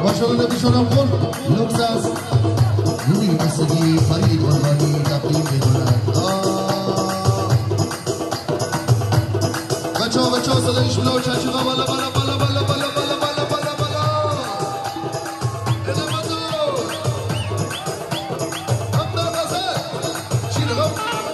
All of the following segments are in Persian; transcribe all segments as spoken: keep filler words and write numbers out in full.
عاشق نمیشونم خون لوکس است روی مسیحی فرید قربانی تقدیم می‌کند بچه ها بچه ها صدایش بلو چشقا بالا بالا بالا بالا بالا بالا بالا بالا بالا ادامه دو هم در بسه چی نگم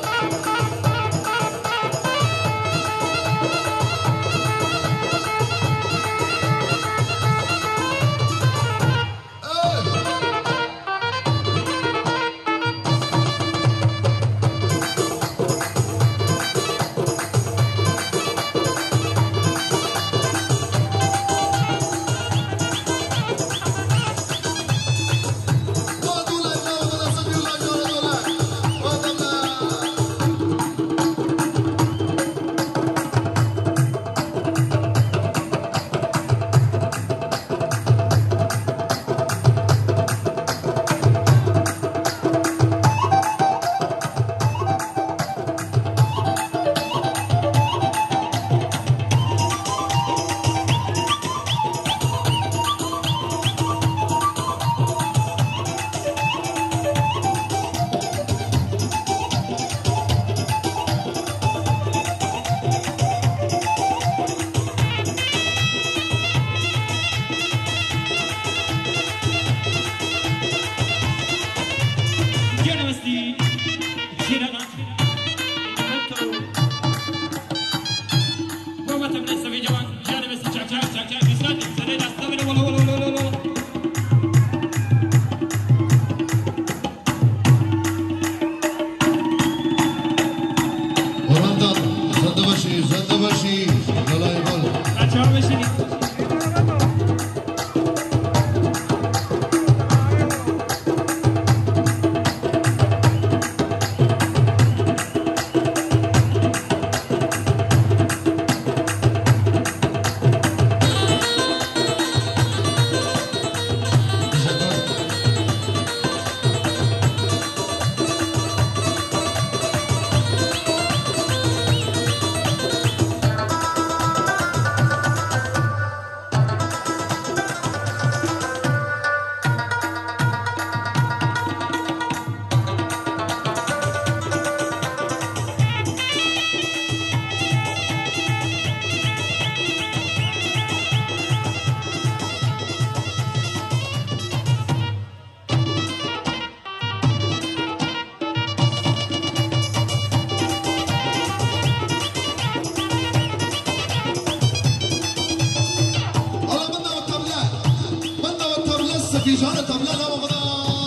پیشان طبله نواخدا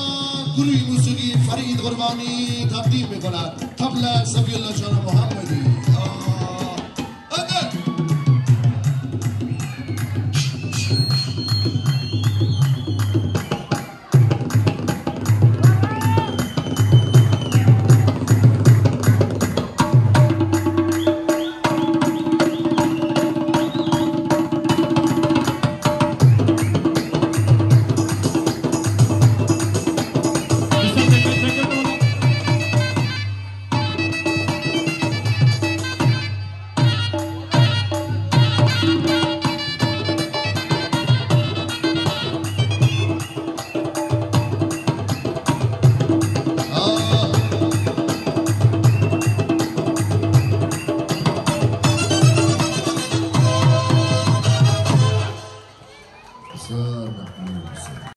گروه موسیقی فرید قربانی تقدیم میکند طبله صفی الله جان محمدی